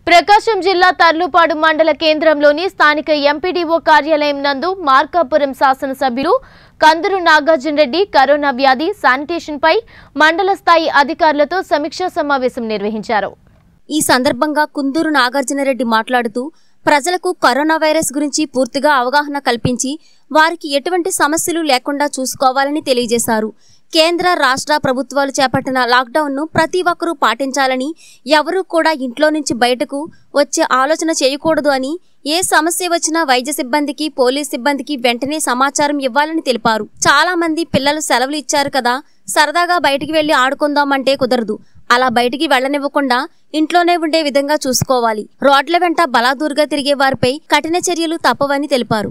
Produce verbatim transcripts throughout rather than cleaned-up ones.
ప్రకాశం జిల్లా తర్లుపాడు మండల కేంద్రంలోని స్థానిక ఎంపీడీఓ కార్యాలయం నందు మార్కాపురం శాసనసభ్యులు కందూరు నాగార్జున రెడ్డి కరోనా వ్యాధి శానిటేషన్ పై మండల స్థాయి అధికారులతో సమీక్షా సమావేశం నిర్వహించారు. ఈ సందర్భంగా కందూరు నాగార్జున రెడ్డి మాట్లాడుతూ ప్రజలకు కరోనా వైరస్ గురించి పూర్తిగా అవగాహన కల్పించి వారికి ఎటువంటి సమస్యలు లేకుండా చూసుకోవాలని తెలియజేశారు. కేంద్ర రాష్ట్ర ప్రభుత్వాలు చేపట్టిన లాక్డౌన్ను ప్రతి ఒక్కరూ పాటించాలని, ఎవరూ కూడా ఇంట్లో నుంచి బయటకు వచ్చే ఆలోచన చేయకూడదు అని, ఏ సమస్య వచ్చినా వైద్య సిబ్బందికి, పోలీస్ సిబ్బందికి వెంటనే సమాచారం ఇవ్వాలని తెలిపారు. చాలా మంది పిల్లలు సెలవులు ఇచ్చారు కదా, సరదాగా బయటికి వెళ్లి ఆడుకుందామంటే కుదరదు. అలా బయటికి వెళ్లనివ్వకుండా ఇంట్లోనే ఉండే విధంగా చూసుకోవాలి. రోడ్ల వెంట బలాదూరుగా తిరిగే వారిపై కఠిన చర్యలు తప్పవని తెలిపారు.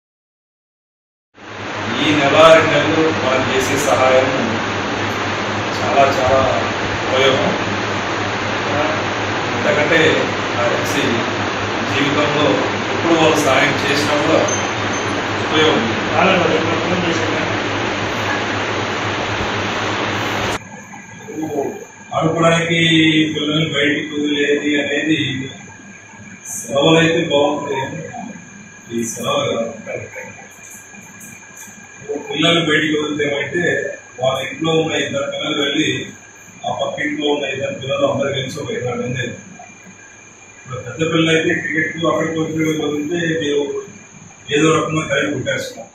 ఈ నెల రెండు నెలలు మనం చేసే సహాయం చాలా చాలా ఉపయోగం. ఎందుకంటే నాకు తెలిసి జీవితంలో ఎప్పుడు వాళ్ళు సహాయం చేసినా కూడా ఉపయోగం. ఆడుకోవడానికి పిల్లల్ని బయటికి వదిలేది అనేది సెలవులు అయితే బాగుంటాయి. ఈ సెలవులు పిల్లలు బయటికి వదిలేమంటే వాళ్ళ ఇంట్లో ఉన్న ఇద్దరు పిల్లలు వెళ్ళి ఆ పక్క ఇంట్లో ఉన్న ఇద్దరు పిల్లలు అందరు కలిసి ఒక ఇరవై మంది. ఇప్పుడు పెద్ద పిల్లలు అయితే క్రికెట్ అక్కడికి వచ్చి వదిలితే మీరు ఏదో రకంగా కలిగి కొట్టేస్తున్నాం.